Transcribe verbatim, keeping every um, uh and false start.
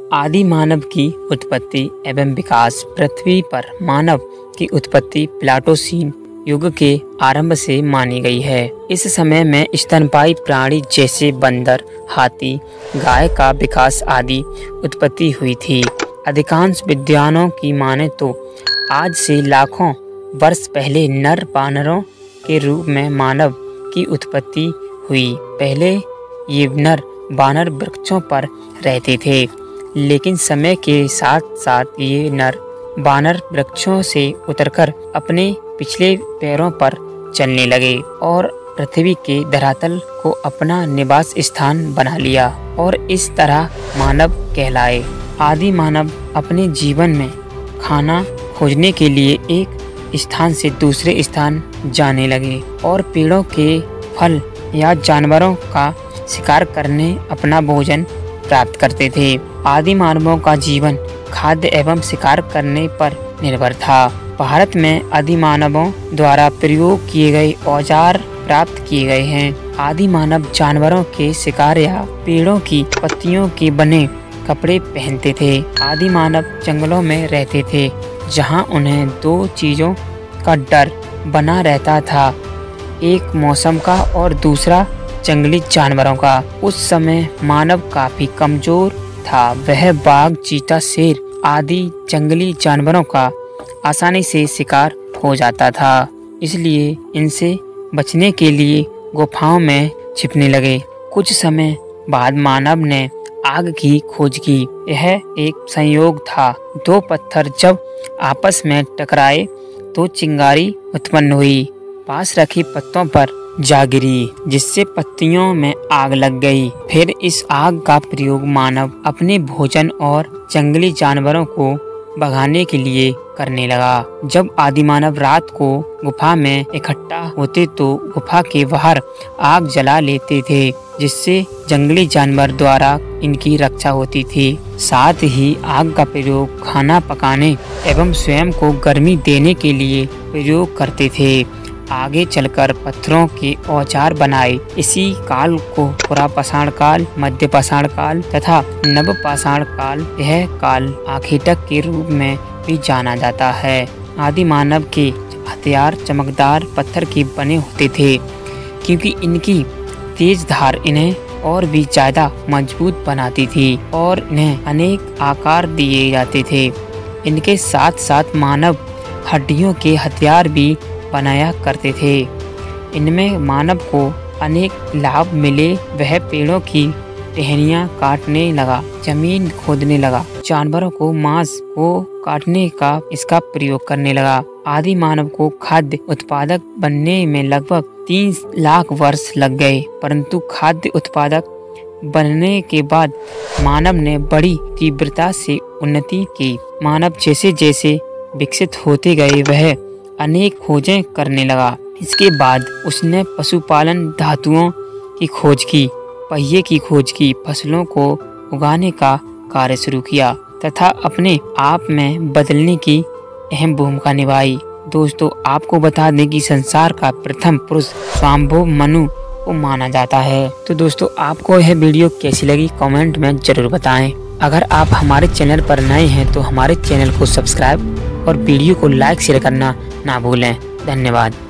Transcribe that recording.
आदि मानव की उत्पत्ति एवं विकास। पृथ्वी पर मानव की उत्पत्ति प्लाटोसीन युग के आरंभ से मानी गई है। इस समय में स्तनपायी प्राणी जैसे बंदर, हाथी, गाय का विकास आदि उत्पत्ति हुई थी। अधिकांश विद्वानों की माने तो आज से लाखों वर्ष पहले नर बानरों के रूप में मानव की उत्पत्ति हुई। पहले ये नर बानर वृक्षों पर रहते थे, लेकिन समय के साथ साथ ये नर बानर वृक्षों से उतरकर अपने पिछले पैरों पर चलने लगे और पृथ्वी के धरातल को अपना निवास स्थान बना लिया और इस तरह मानव कहलाए। आदि मानव अपने जीवन में खाना खोजने के लिए एक स्थान से दूसरे स्थान जाने लगे और पेड़ों के फल या जानवरों का शिकार करने अपना भोजन प्राप्त करते थे। आदि मानवों का जीवन खाद्य एवं शिकार करने पर निर्भर था। भारत में आदि मानवों द्वारा प्रयोग किए गए औजार प्राप्त किए गए हैं। आदि मानव जानवरों के शिकार या पेड़ों की पत्तियों के बने कपड़े पहनते थे। आदि मानव जंगलों में रहते थे, जहां उन्हें दो चीजों का डर बना रहता था, एक मौसम का और दूसरा जंगली जानवरों का। उस समय मानव काफी कमजोर था। वह बाघ, चीता, शेर आदि जंगली जानवरों का आसानी से शिकार हो जाता था, इसलिए इनसे बचने के लिए गुफाओं में छिपने लगे। कुछ समय बाद मानव ने आग की खोज की। यह एक संयोग था। दो पत्थर जब आपस में टकराए तो चिंगारी उत्पन्न हुई, पास रखी पत्तों पर जा गिरी, जिससे पत्तियों में आग लग गई। फिर इस आग का प्रयोग मानव अपने भोजन और जंगली जानवरों को भगाने के लिए करने लगा। जब आदि मानव रात को गुफा में इकट्ठा होते तो गुफा के बाहर आग जला लेते थे, जिससे जंगली जानवर द्वारा इनकी रक्षा होती थी। साथ ही आग का प्रयोग खाना पकाने एवं स्वयं को गर्मी देने के लिए प्रयोग करते थे। आगे चलकर पत्थरों के औजार बनाए। इसी काल को पुरापाषाण काल, मध्य पाषाण काल तथा नव पाषाण काल, यह काल आखेटक के रूप में भी जाना जाता है। आदि मानव के हथियार चमकदार पत्थर के बने होते थे, क्योंकि इनकी तेज धार इन्हें और भी ज्यादा मजबूत बनाती थी और इन्हें अनेक आकार दिए जाते थे। इनके साथ साथ मानव हड्डियों के हथियार भी बनाया करते थे। इनमें मानव को अनेक लाभ मिले। वह पेड़ों की टहनियाँ काटने लगा, जमीन खोदने लगा, जानवरों को मांस को काटने का इसका प्रयोग करने लगा। आदि मानव को खाद्य उत्पादक बनने में लगभग तीन लाख वर्ष लग गए, परंतु खाद्य उत्पादक बनने के बाद मानव ने बड़ी तीव्रता से उन्नति की। मानव जैसे जैसे विकसित होते गए वह अनेक खोजें करने लगा। इसके बाद उसने पशुपालन, धातुओं की खोज की, पहिए की खोज की, फसलों को उगाने का कार्य शुरू किया तथा अपने आप में बदलने की अहम भूमिका निभाई। दोस्तों, आपको बता दें कि संसार का प्रथम पुरुष स्वायंभुव मनु को माना जाता है। तो दोस्तों, आपको यह वीडियो कैसी लगी कमेंट में जरूर बताएं। अगर आप हमारे चैनल पर नए हैं तो हमारे चैनल को सब्सक्राइब और वीडियो को लाइक शेयर करना ना भूलें। धन्यवाद।